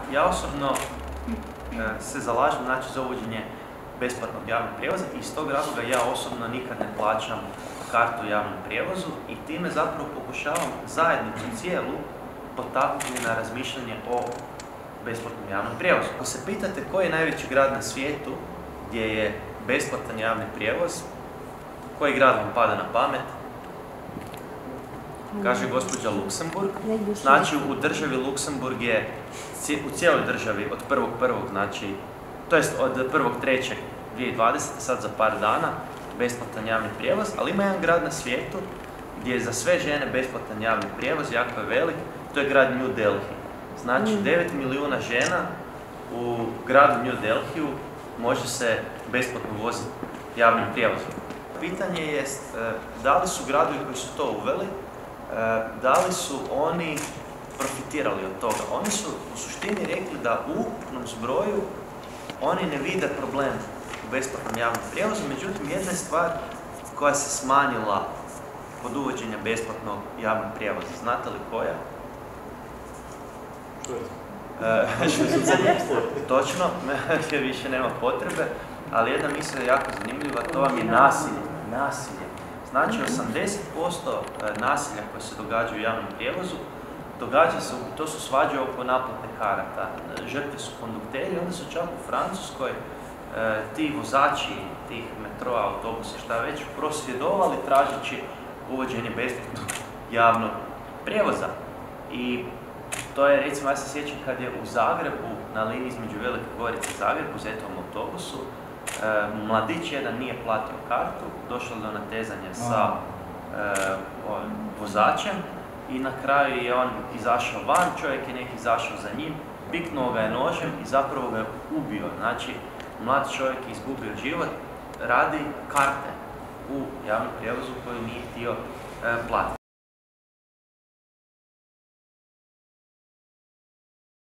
Ja osobno se zalažem za uvođenje besplatnog javnog prijevoza i iz tog razloga ja osobno nikad ne plaćam kartu u javnom prijevozu i time zapravo pokušavam zajednicu cijelu potaknuti na razmišljanje o besplatnom javnom prijevozu. Ako se pitate koji je najveći grad na svijetu gdje je besplatan javni prijevoz, koji grad vam pada na pamet? Kaže gospođa Luksemburg. Znači u državi Luksemburg je, u cijeloj državi od 1.1. znači, to jest od 1.3.2020. sad za par dana, besplatan javni prijevoz, ali ima jedan grad na svijetu gdje je za sve žene besplatan javni prijevoz, jako je velik, to je grad New Delhi. Znači 9 milijuna žena u gradu New Delhiju može se besplatno voziti javnim prijevozom. Pitanje je da li su gradovi koji su to uveli, da li su oni profitirali od toga. Oni su u suštini rekli da u ukupnom zbroju oni ne vide problem u besplatnom javnom prijevozu, međutim jedna je stvar koja se smanjila kod uvođenja besplatnog javnog prijevoza. Znate li koja? Točno, jer više nema potrebe, ali jedna misla je jako zanimljiva, to vam je nasilje. Znači 80% nasilja koje se događa u javnom prijevozu, to su svađe oko naplatne karata. Žrtve su kondukteri, onda su čak u Francuskoj ti vozači tih metroa, autobusa, šta već, prosvjedovali tražeći uvođenje besplatnog javnog prijevoza. I to je, recimo, ja se sjećam kad je u Zagrebu, na liniji između Velike Gorice i Zagreb, u Zetovom autobusu, mladić jedan nije platio kartu, došlo do natezanja sa vozačem i na kraju je on izašao van, čovjek je neki izašao za njim, piknuo ga je nožem i zapravo ga je ubio. Znači, mlad čovjek je izgubio život radi karte u javnom prijevozu koju nije htio platiti.